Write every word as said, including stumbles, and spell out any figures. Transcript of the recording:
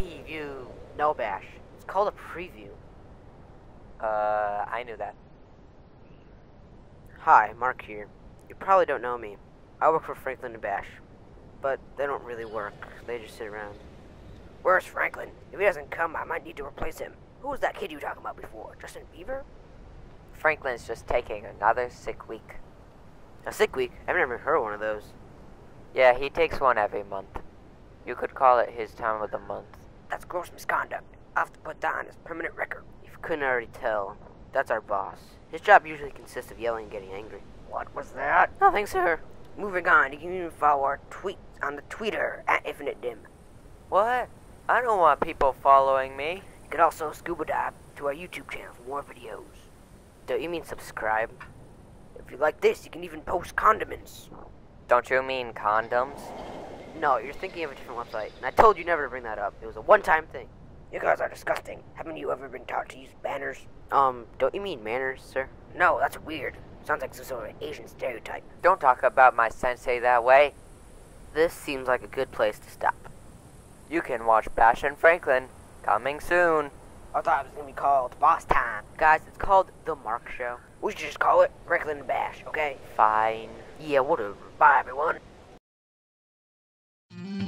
preview. No, Bash. It's called a preview. Uh, I knew that. Hi, Mark here. You probably don't know me. I work for Franklin and Bash. But they don't really work. They just sit around. Where's Franklin? If he doesn't come, I might need to replace him. Who was that kid you were talking about before? Justin Bieber? Franklin's just taking another sick week. A sick week? I've never heard of one of those. Yeah, he takes one every month. You could call it his time of the month. That's gross misconduct. I'll have to put that on his permanent record. If you couldn't already tell, that's our boss. His job usually consists of yelling and getting angry. What was that? Nothing, sir. Moving on, you can even follow our tweets on the Twitter at Infinite Dim. What? I don't want people following me. You could also scuba dive to our YouTube channel for more videos. Don't you mean subscribe? If you like this, you can even post condiments. Don't you mean condoms? No, you're thinking of a different website, and I told you never to bring that up. It was a one-time thing. You guys are disgusting. Haven't you ever been taught to use banners? Um, don't you mean manners, sir? No, that's weird. Sounds like some sort of Asian stereotype. Don't talk about my sensei that way. This seems like a good place to stop. You can watch Bash and Franklin. Coming soon. I thought it was going to be called Boss Time. Guys, it's called The Mark Show. We should just call it Franklin and Bash, okay? Fine. Yeah, whatever. Bye, everyone.